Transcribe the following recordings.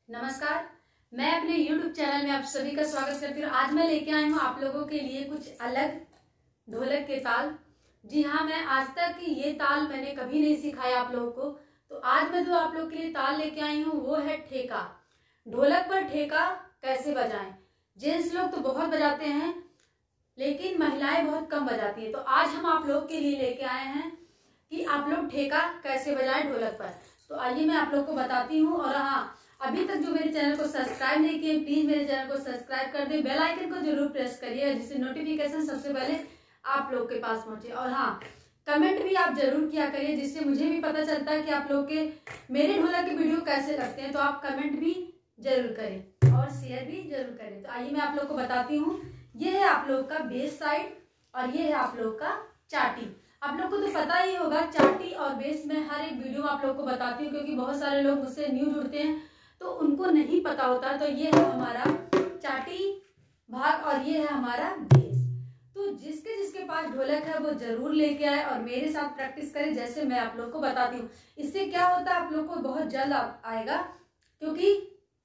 नमस्कार। मैं अपने YouTube चैनल में आप सभी का स्वागत करती हूँ। आज मैं लेके आई हूँ आप लोगों के लिए कुछ अलग ढोलक के ताल। जी हाँ, मैं आज तक ये ताल मैंने कभी नहीं सिखाया आप लोगों को। तो आज मैं जो आप लोगों के लिए ताल लेके आई हूँ वो है ठेका। ढोलक पर ठेका कैसे बजाएं। जेंट्स लोग तो बहुत बजाते हैं लेकिन महिलाएं बहुत कम बजाती हैं। तो आज हम आप लोगों के लिए लेके आए हैं कि आप लोग ठेका कैसे बजाएं ढोलक पर। तो आइए मैं आप लोग को बताती हूँ। और हाँ, अभी तक जो मेरे चैनल को सब्सक्राइब नहीं किए प्लीज मेरे चैनल को सब्सक्राइब कर दें, बेल आइकन को जरूर प्रेस करिए जिससे नोटिफिकेशन सबसे पहले आप लोग के पास पहुंचे। और हाँ, कमेंट भी आप जरूर किया करिए जिससे मुझे भी पता चलता है कि आप लोग के मेरे ढोलक के वीडियो कैसे लगते हैं। तो आप कमेंट भी जरूर करें और शेयर भी जरूर करें। तो आइए मैं आप लोग को बताती हूँ। ये है आप लोग का बेस साइड और ये है आप लोग का चाटी। आप लोग को तो पता ही होगा चाटी और बेस में हर एक वीडियो में आप लोग को बताती हूँ क्योंकि बहुत सारे लोग मुझसे न्यू जुड़ते हैं तो उनको नहीं पता होता। तो ये है हमारा चाटी भाग और ये है हमारा बेस। तो जिसके जिसके पास ढोलक है वो जरूर लेके आए और मेरे साथ प्रैक्टिस करें जैसे मैं आप लोग को बताती हूँ। इससे क्या होता है आप लोग को बहुत जल्द आएगा क्योंकि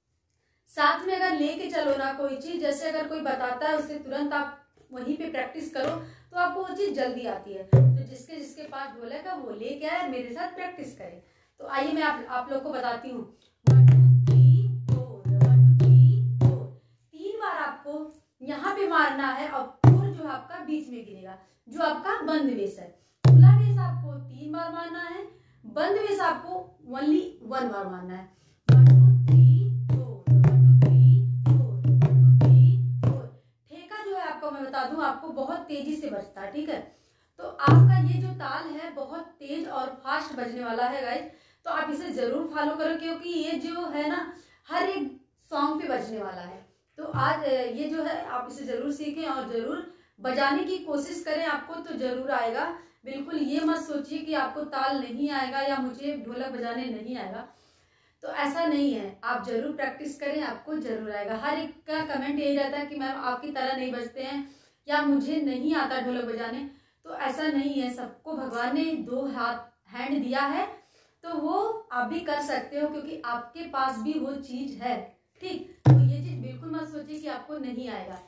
साथ में अगर लेके चलो ना कोई चीज, जैसे अगर कोई बताता है उससे तुरंत आप वहीं पे प्रैक्टिस करो तो आपको वो चीज जल्दी आती है। तो जिसके जिसके पास ढोलक है वो लेके आए और मेरे साथ प्रैक्टिस करें। तो आइए मैं आप लोग को बताती हूँ। 1 2 3 4 1 2 3 4 तीन बार आपको यहाँ पे मारना है और 4 जो आपका बीच में गिरेगा जो आपका बंद बेस है। खुला बेस आपको 3 बार मारना है, बंद बेस आपको ओनली 1 बार मारना है। 1 2 3 4 1 2 3 4 1 2 3 4। ठेका जो है आपको मैं बता दूं आपको बहुत तेजी से बजता है, ठीक है। तो आपका ये जो ताल है बहुत तेज और फास्ट बजने वाला है गाइस। तो आप इसे जरूर फॉलो करो क्योंकि ये जो है ना हर एक सॉन्ग पे बजने वाला है। तो आज ये जो है आप इसे जरूर सीखें और जरूर बजाने की कोशिश करें, आपको तो जरूर आएगा। बिल्कुल ये मत सोचिए कि आपको ताल नहीं आएगा या मुझे ढोलक बजाने नहीं आएगा, तो ऐसा नहीं है। आप जरूर प्रैक्टिस करें, आपको जरूर आएगा। हर एक का कमेंट यही रहता है कि मैम आपकी तरह नहीं बजते हैं या मुझे नहीं आता ढोलक बजाने। तो ऐसा नहीं है, सबको भगवान ने 2 हैंड दिया है तो वो आप भी कर सकते हो क्योंकि आपके पास भी वो चीज है, ठीक। तो ये चीज बिल्कुल मत सोचिए कि आपको नहीं आएगा।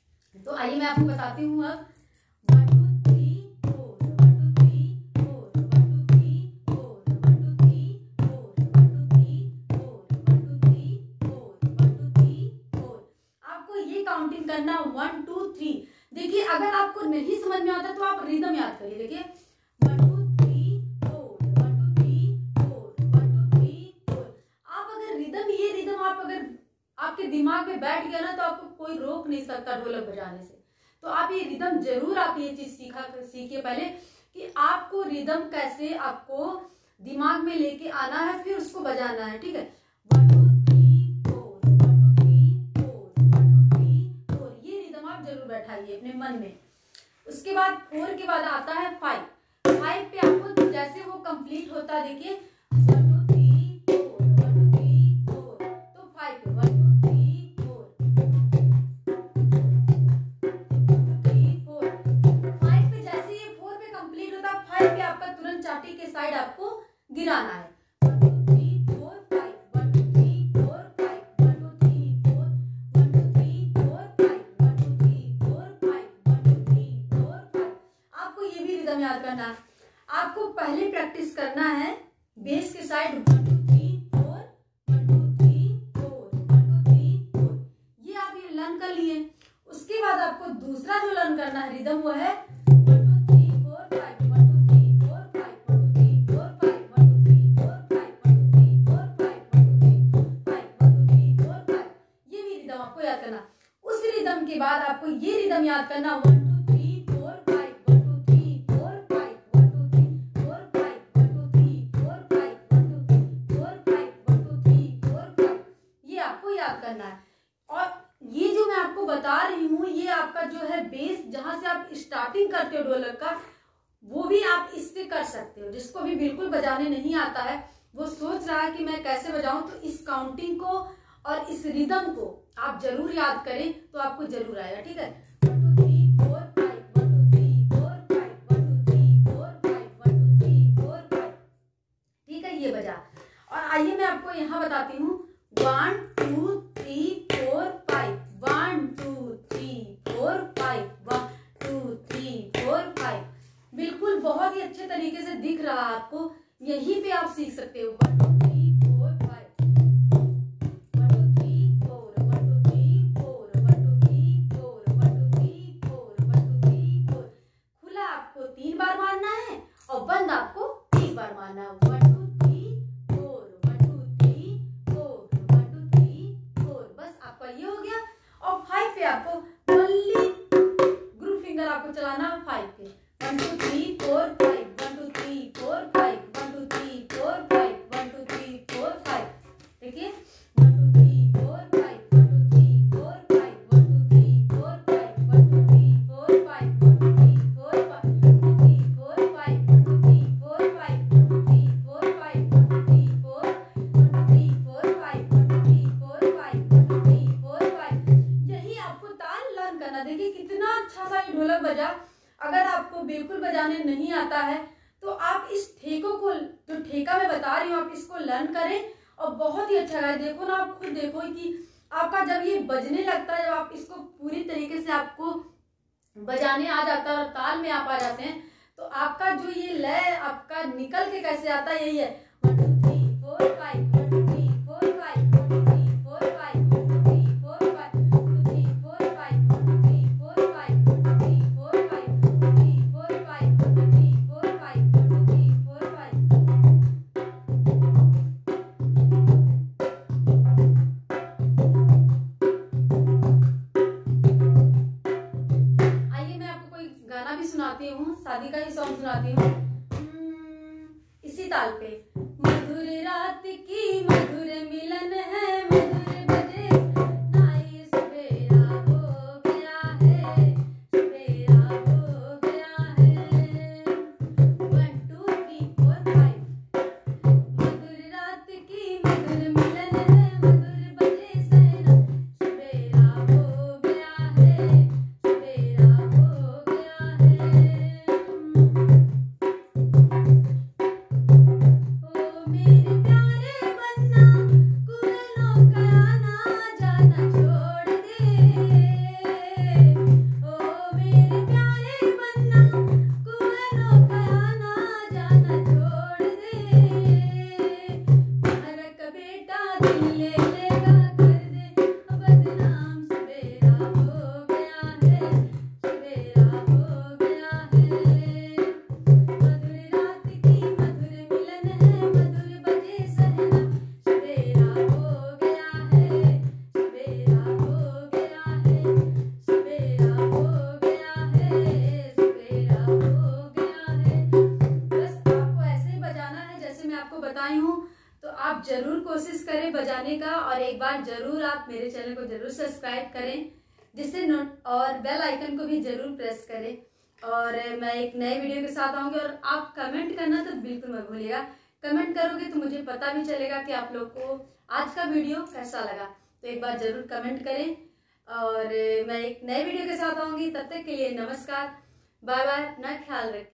तो आइए मैं आपको बताती हूँ अब 1 2 3 4 1 2 3 4 1 2 3 4 1 2 3 4 1 2 3 4 1 2 3 4 1 2 3 4। आपको ये काउंटिंग करना 1 2 3। देखिए अगर आपको नहीं समझ में आता तो आप रिदम याद करिए। देखिए 1 2 3 4 1 2 3 4 1 2 3 4। आप अगर रिदम, ये रिदम आप अगर आपके दिमाग में बैठ गया ना तो आपको कोई रोक नहीं सकता ढोलक बजाने से। तो आप ये रिदम जरूर, आप ये चीज सीखिए पहले कि आपको रिदम कैसे आपको दिमाग में लेके आना है फिर उसको बजाना है, ठीक है। 1 2 3 4 1 2 3 4 1 2 3 4 ये रिदम आप जरूर बैठाइए अपने मन में। उसके बाद 4 के बाद आता है 5 पे आपको जैसे वो कंप्लीट होता है, देखिए 1 2 3 4 1 2 3 4 तो 5 पे 1 2 3 4 3 4 5 पे जैसे ये 4 पे कंप्लीट होता है 5 पे आपका तुरंत चाटी के साइड आपको गिराना है। 1 2 3 4 5 1 2 3 4 5 1 2 3 4 1 2 3 4 5 1 2 3 4 5 1 2 3 4 5। आपको ये भी रिदम याद करना है। आपको पहले प्रैक्टिस करना है बेस के साइड 1 2 3 4 1 2 3 4 1 2 3 4। ये आप ये लर्न कर लिए। उसके बाद आपको दूसरा जो लर्न करना है रिदम वो है 1 2 3 4 5 1 2 3 4 5 1 2 3 4 5 1 2 3 4 5 1 2 3 4 5 1 2 3 4 5 1 2 3 4 5। ये भी रिदम आपको याद करना। उस रिदम के बाद आपको ये रिदम याद करना 1 2 3 4 5 1 2 3 4 5 1 2 3 4 5 1 2 3 4 5 1 2 3 4 5 1 2 3 4 5। ये आपको याद करना है। और ये जो मैं आपको बता रही हूँ ये आपका जो है बेस, जहां से आप स्टार्टिंग करते हो ढोलक का, वो भी आप इससे कर सकते हो। जिसको भी बिल्कुल बजाने नहीं आता है वो सोच रहा है कि मैं कैसे बजाऊं, तो इस काउंटिंग को और इस रिदम को आप जरूर याद करें तो आपको जरूर आएगा, ठीक है। 1 2 3 4 5 1 2 3 4 5 1 2 3 4 5 1 2 3 4 5, ठीक है। ये बजा। और आइए मैं आपको यहाँ बताती हूँ 1 2 3 4 5, 1 2 3 4 5, 1 2 3 4 5। बिल्कुल बहुत ही अच्छे तरीके से दिख रहा है आपको, यहीं पे आप सीख सकते हो। 1 2 3 4 5, 1 2 3 4, 1 2 3 4, 1 2 3 4, 1 2 3 4, 1 2 3 4। खुला आपको 3 बार मारना है और बंद आपको 3 बार मारना है। 1 2 3 4, 1 2 3 4, 1 2 3 4। बस आपका ये हो गया। और 5 पे आपको ओनली ग्रुप फिंगर आपको चलाना है 5 पे। 1 2 3 4 5, 1 2 3 4 5, 1 2 3 4 5, 1 2 3 4 5। देखिए 1 2 3 4 5, 1 2 3 4 5, 1 2 3 4 5, 1 2 3 4 5, 1 2 3 4 5, 1 2 3 4 5, 1 2 3 4 5, 1 2 3 4 5, 1 2 3 4, 1 2 3 4 5, 1 2 3 4 5, 1 2 3 4 5। यही आपको ताल लर्न करना। देखिए कितना अच्छा सा ये ढोलक बजा। अगर आपको बिल्कुल बजाने नहीं आता है तो आप इस ठेकों को, जो ठेका मैं बता रही हूँ, आप इसको लर्न करें और बहुत ही अच्छा है। देखो ना, आप खुद देखो कि आपका जब ये बजने लगता है, जब आप इसको पूरी तरीके से आपको बजाने आ जाता है और ताल में आप आ जाते हैं, तो आपका जो ये लय आपका निकल के कैसे आता है, यही है 1 2 3 4 5, 1 2 3 4 5, 1 2 3 4 5, 1 2 3 4 5, 1 2 3 4 5, 1 2 3 4 5, 1 2 3 4 5, 1 2 3 4 5, 1 2 3 4 5, 1 2 3 4 5। आइए मैं आपको कोई गाना भी सुनाती हूँ, शादी का ही सॉन्ग सुनाती हूँ इसी ताल पे। मधुर रात की मधुर मिलन है, मधुर बजे नाई, सवेरा हो गया है, सवेरा हो गया है। 1 2 3 4 5। मधुर रात की मधुर मिलन है, मधुर बजे सहना, सवेरा हो गया है, सवेरा हो गया है। ओ मेरे प्यारे बन्ना, कुएलों का आना जाना छोड़ दे। ओ मेरे प्यारे बन्ना, कुएलों का आना जाना छोड़ दे। बाहर का बेटा दिल ले लेगा, कर दे बदनाम, सवेरा हो गया है, सवेरा हो गया है। मधुर रात की मधुर मिलन है, मधुर बजे सहना, सवेरा हो गया है, सवेरा हो गया है, सवेरा हो गया है, सवेरा हो गया है। बस आपको ऐसे ही बजाना है जैसे मैं आपको बताई हूँ। तो आप जरूर कोशिश करें बजाने का, और एक बार जरूर आप मेरे चैनल को जरूर सब्सक्राइब करें, जिससे नोट और बेल आइकन को भी जरूर प्रेस करें। और मैं एक नए वीडियो के साथ आऊंगी। और आप कमेंट करना तो बिल्कुल मत भूलिएगा। कमेंट करोगे तो मुझे पता भी चलेगा कि आप लोग को आज का वीडियो कैसा लगा। तो एक बार जरूर कमेंट करें, और मैं एक नए वीडियो के साथ आऊंगी। तब तक के लिए नमस्कार, बाय बाय, अपना ख्याल रखें।